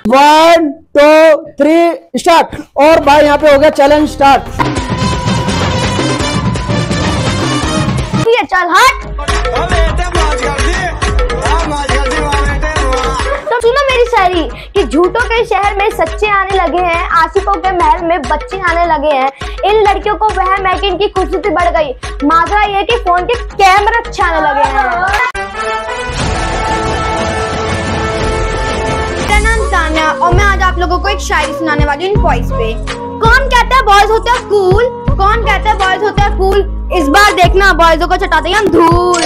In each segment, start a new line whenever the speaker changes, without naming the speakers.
1 2 3 start. और भाई यहाँ पे हो गया चैलेंज स्टार्ट।
चल हट। तो सुनो मेरी शायरी कि झूठों के शहर में सच्चे आने लगे हैं, आशिकों के महल में बच्चे आने लगे हैं। इन लड़कियों को वहम है कि इनकी खूबसूरती बढ़ गई, माजरा ये कि फोन के कैमरे अच्छे आने लगे हैं। और मैं आज आप लोगों को एक शायरी सुनाने वाली हूँ इन वॉइस पे। कौन कहता है बॉयज होते हैं कूल, कौन कहता है बॉयज होते हैं कूल, इस बार देखना बॉयजों को चटाते हैं हम धूल।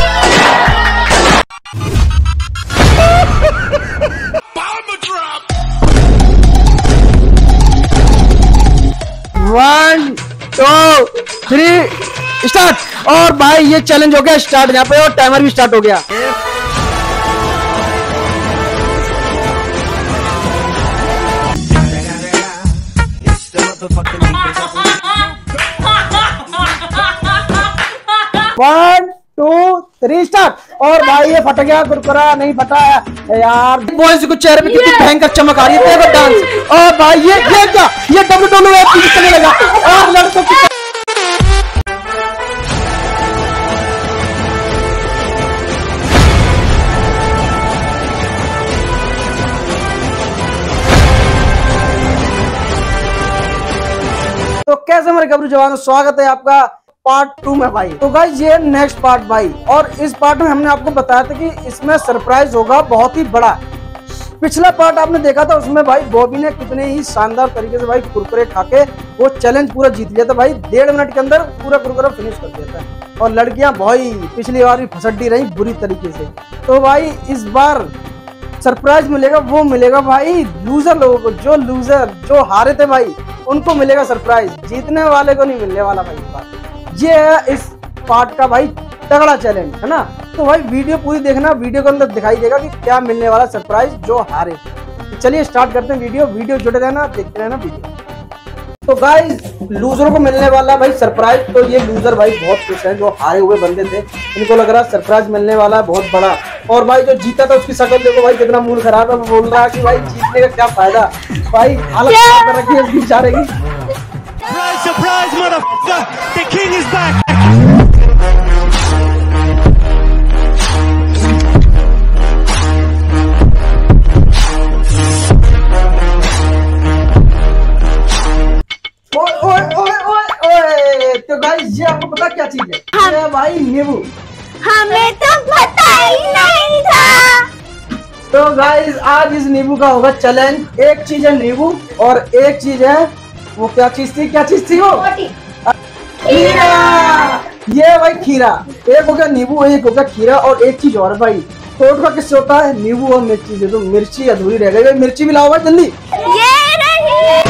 1 2 3 स्टार्ट। और भाई ये चैलेंज हो गया स्टार्ट यहाँ पे और टाइमर भी स्टार्ट हो गया। One two three start. और भाई ये फट गया, कुरकुरा नहीं फटा है यार। बॉयज को चेहरे पे कितनी भयंकर चमक आ रही है, देखो डांस। और भाई ये क्या, ये WWE चलने लगा। और लड़कों की तो कैसे मेरे गबरू जवानों, स्वागत है आपका पार्ट 2 में भाई। तो गाइस ये नेक्स्ट पार्ट भाई, और इस पार्ट में हमने आपको बताया था कि इसमें सरप्राइज होगा बहुत ही बड़ा। पिछला पार्ट आपने देखा था, उसमें भाई बॉबी ने कितने ही शानदार तरीके से भाई कुरकुरे खा के वो चैलेंज पूरा जीत लिया था भाई। 1.5 मिनट के अंदर पूरा कुरकुरा फिनिश कर दिया था। और लड़कियां भाई पिछली बार भी फसड्डी रही बुरी तरीके से। तो भाई इस बार सरप्राइज मिलेगा, वो मिलेगा भाई लूजर लोगों को। जो लूजर जो हारे थे भाई उनको मिलेगा सरप्राइज, जीतने वाले को नहीं मिलने वाला भाई इस बार। ये है इस पार्ट का भाई तगड़ा चैलेंज, है ना। तो भाई वीडियो पूरी देखना, वीडियो के अंदर दिखाई देगा कि क्या मिलने वाला सरप्राइज जो हारे। तो चलिए स्टार्ट करते हैं वीडियो जुड़े रहना, देखते रहना वीडियो। तो गाइस लूजरों को मिलने वाला भाई सरप्राइज। तो ये लूजर भाई बहुत खुश है, जो हारे हुए बंदे थे इनको लग रहा है सरप्राइज मिलने वाला है बहुत बड़ा। और भाई जो जीता था उसकी शक्ल देखो भाई, कितना मूड खराब है। वो बोल रहा है कि भाई जीतने का क्या फायदा, भाई हालत खराब कर रखी है इस बेचारे की।
Surprise, motherfucker! The king is back!
तो गाइस ये आपको पता क्या चीज है? ये भाई नींबू।
हमें तो पता ही नहीं था।
तो गाइस आज इस नींबू का होगा चैलेंज। एक चीज है नींबू और एक चीज है वो क्या चीज थी वो? खीरा। ये भाई खीरा, एक हो गया नींबू, एक हो गया खीरा, और एक चीज और भाई टोटका किससे होता है? नींबू और मिर्ची से। तो मिर्ची अधूरी रह गई, मिर्ची भी लाओ भाई जल्दी।
ये नहीं।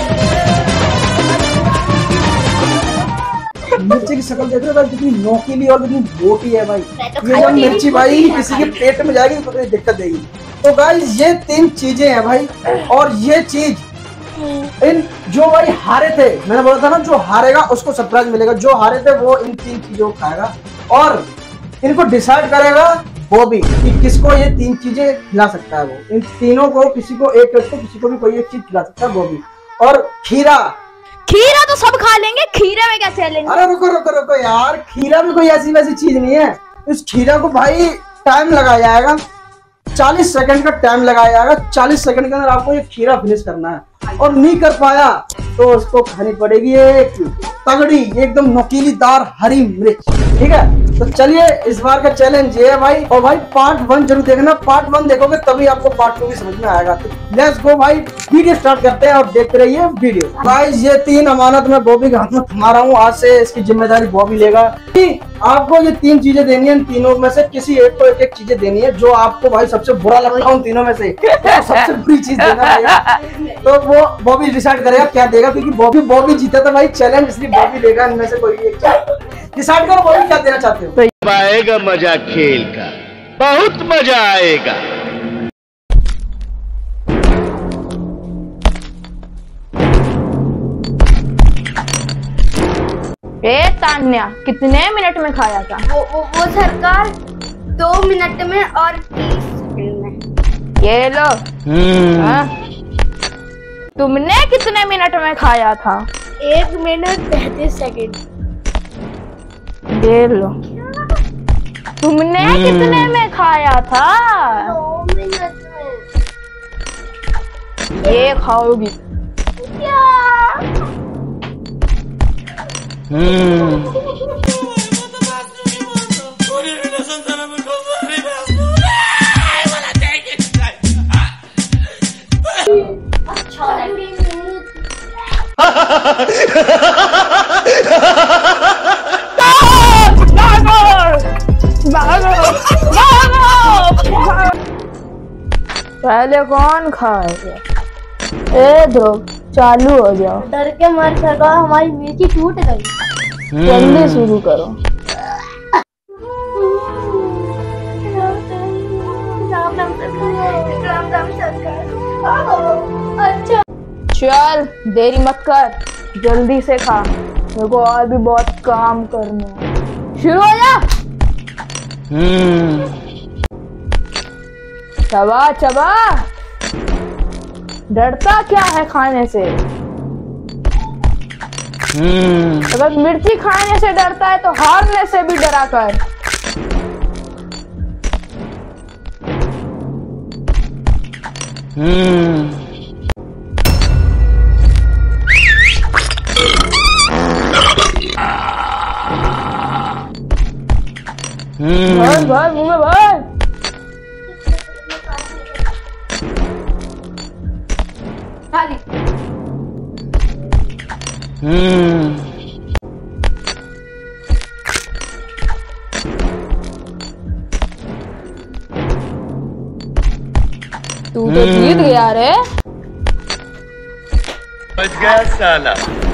मिर्ची की शक्ल देख रहे हो भाई, कितनी नोकीली और कितनी मोटी है भाई। ये जब मिर्ची भाई किसी के पेट में जाएगी तो कितनी दिक्कत देगी। तो गाइस ये 3 चीजें हैं भाई, और ये चीज इन जो भाई हारे थे, मैंने बोला था ना जो हारेगा उसको सरप्राइज मिलेगा। जो हारे थे वो इन 3 चीजों को खाएगा, और इनको डिसाइड करेगा बॉबी कि किसको ये 3 चीजें खिला सकता है। वो इन तीनों को किसी को किसी को भी कोई एक चीज खिला सकता है बॉबी। और खीरा
तो सब खा लेंगे, खीरे में क्या चैलेंज?
अरे रुको यार, खीरा में कोई ऐसी वैसी चीज नहीं है। इस खीरा को भाई टाइम लगाया जाएगा, 40 सेकंड का टाइम लगाया जाएगा। 40 सेकंड के अंदर आपको ये खीरा फिनिश करना है, और नहीं कर पाया तो उसको खानी पड़ेगी एक तगड़ी एकदम नोकीलीदार हरी मिर्च, ठीक है। तो चलिए इस बार का चैलेंज ये है भाई। और भाई पार्ट 1 जरूर देखना, पार्ट 1 देखोगे तभी आपको पार्ट 2 भी समझ में आएगा। तो लेट्स गो भाई, वीडियो स्टार्ट करते हैं और देखते रहिए वीडियो। गाइस ये 3 अमानत मैं बॉबी के हाथ में थमा रहा हूँ। आज से इसकी जिम्मेदारी बॉबी लेगा। आपको ये 3 चीजें देनी है, इन तीनों में से किसी एक को एक चीजें देनी है। जो आपको भाई सबसे बुरा लगता है उन तीनों में से तो सबसे बुरी चीज देना है। तो वो बॉबी डिसाइड करेगा क्या देगा, क्योंकि बॉबी जीता था भाई चैलेंज, इसलिए बॉबी देगा इनमें से कोई एक चीज। डिसाइड करो बॉबी क्या देना चाहते हो।
आएगा मजा खेल का, बहुत मजा आएगा।
तान्या कितने मिनट में खाया था?
वो सरकार 2 मिनट में और 30 सेकंड में। ये लो। हाँ? तुमने कितने मिनट में खाया था?
1 मिनट 35 सेकंड।
ये लो। तुमने कितने में खाया था?
2 मिनट में।
ये खाओगी।
क्या?
पहले कौन खाएगा? ए ध्रुव चालू हो जाओ।
डर के मर सका, हमारी मिर्ची टूट गई।
जल्दी शुरू करो।
अच्छा
चल देरी मत कर, जल्दी से खा, मेरे को और भी बहुत काम करना है। शुरू हो जा। चबा चबा, डरता क्या है खाने से? अगर मिर्ची खाने से डरता है तो हारने से भी डरा कर। भर भर मुंह में भर। खाली। तू तो जीत गया रे।
बच गया साला।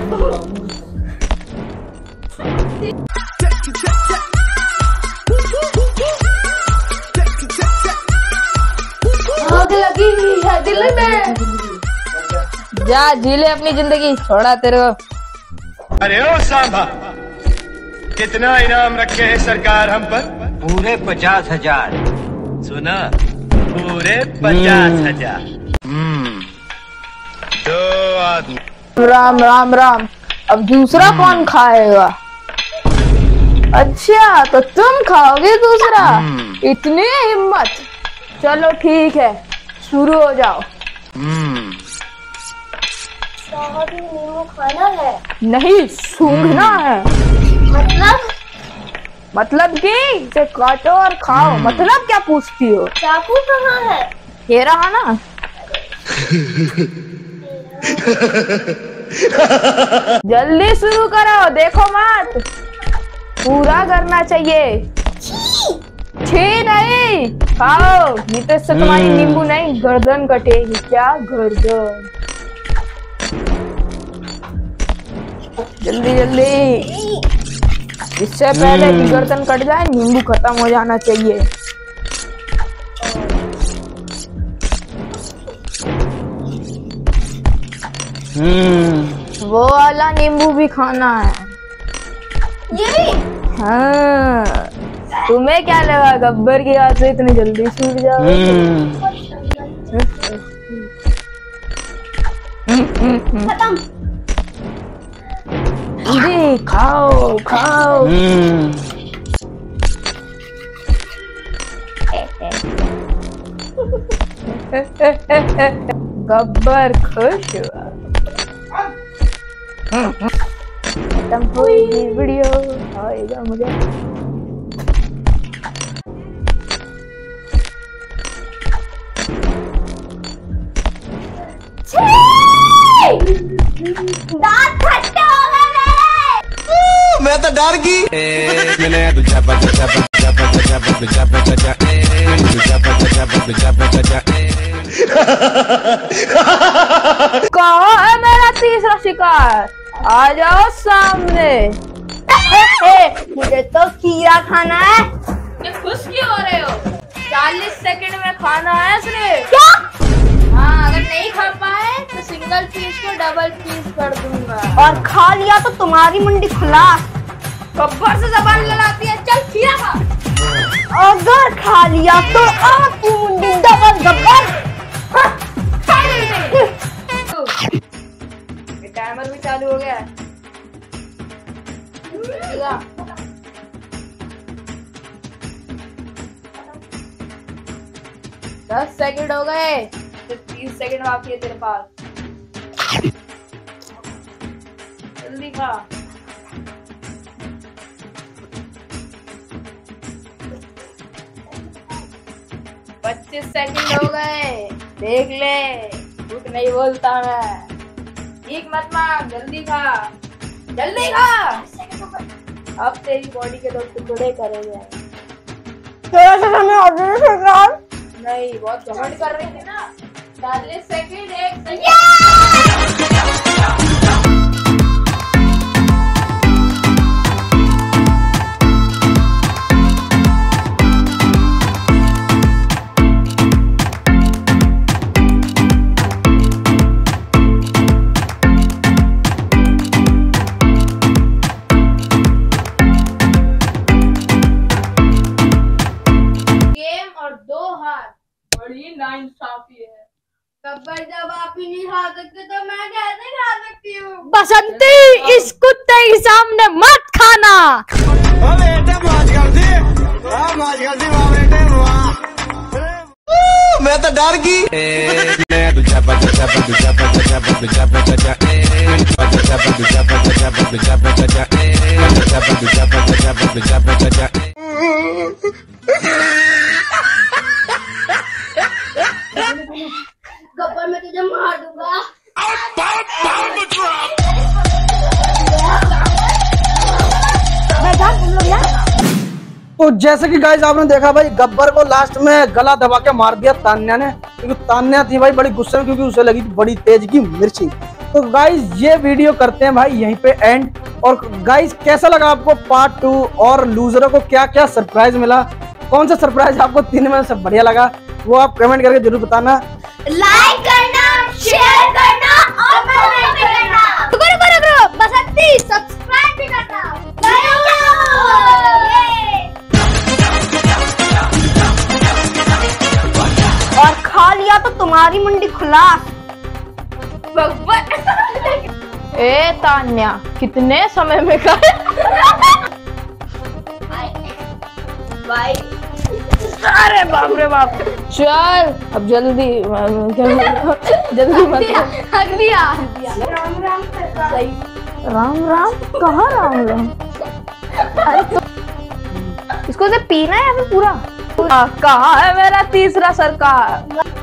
आग लगी हुई है दिल में।
जा जी ले अपनी जिंदगी, छोड़ा तेरे को।
अरे ओ सांभा, कितना इनाम रखे है सरकार हम पर?
पूरे 50,000।
सुना, पूरे 50,000। 2 आदमी।
राम राम राम। अब दूसरा कौन खाएगा? अच्छा तो तुम खाओगे दूसरा? इतनी हिम्मत। चलो ठीक है, शुरू हो जाओ।
नींबू खाना है?
नहीं, सूंघना है। मतलब कि इसे काटो और खाओ। मतलब क्या पूछती हो?
चाकू कहाँ है?
ये रहा ना। जल्दी शुरू करो, देखो मत, पूरा करना चाहिए। छी नहीं, खाओ, नहीं तो इससे तुम्हारी नींबू नहीं गर्दन कटेगी। क्या गर्दन? जल्दी जल्दी, इससे पहले कि गर्दन कट जाए नींबू खत्म हो जाना चाहिए। वो वाला नींबू भी खाना है।
ये भी?
हाँ, तुम्हें क्या लगा गब्बर की हाथ से इतनी जल्दी छूट जाओगे?
खत्म।
जी खाओ खाओ। गब्बर खुश हुआ। खत्म हुई वीडियो, आएगा मुझे।
दांत खट्टे हो गए मेरे।
मैं तो डर गई।
कहाँ है मेरा तीसरा शिकार? आ जाओ सामने।
मुझे तो खीरा खाना है।
ये खुश क्यों हो रहे हो? 40 सेकंड में खाना है सिर्फ।
क्या?
हाँ, अगर नहीं खा पाए तो सिंगल पीस को डबल पीस कर दूंगा।
और खा लिया तो तुम्हारी मुंडी खुला।
गब्बर से जबान लड़ाती है, चल खीरा खा।
अगर खा लिया तो आपकी मुंडी डबल गब्बर।
टाइमर भी चालू हो गया है। 10 सेकंड हो गए, सिर्फ 30 सेकंड बाकी है तेरे पास। जल्दी खा। 25 सेकंड हो गए, देख ले, झूठ नहीं बोलता मैं। ठीक मत मांग, जल्दी खा, जल्दी खा। अब तेरी बॉडी के 2 टुकड़े करेंगे। नहीं, बहुत घमंड कर रही थी ना। 40 सेकंड, 1 सेकंड। बड़ी नाइंसाफी है। गब्बर, जब आप ही नहीं खा सकते तो मैं कैसे खा सकती हूँ?
बसंती, इस कुत्ते के सामने मत खाना।
मैं तो डर गई।
गब्बर, मैं तुझे मार दूंगा।
तो जैसे कि गाइस आपने देखा भाई, गब्बर को लास्ट में गला दबा के मार दिया तान्या ने, क्योंकि तान्या थी भाई बड़ी गुस्से में, क्योंकि उसे लगी थी बड़ी तेज की मिर्ची। तो गाइस ये वीडियो करते हैं भाई यहीं पे एंड। और गाइस कैसा लगा आपको पार्ट 2, और लूजरों को क्या क्या सरप्राइज मिला, कौन सा सरप्राइज आपको 3 में से बढ़िया लगा, वो आप कमेंट करके जरूर बताना।
लाइक करना, शेयर करना और बेल आइकन करना। रुको, बसंती सब्सक्राइब भी करना। और खा लिया तो तुम्हारी मुंडी खुला।
ए तान्या, कितने समय में खाया?
भाई,
अरे बाप रे बाप। चल अब जल्दी जल्दी मत।
हक दिया।
राम राम सही। राम राम कहाँ राम राम? अरे तो इसको से पीना है या फिर पूरा? कहाँ है मेरा तीसरा सरकार?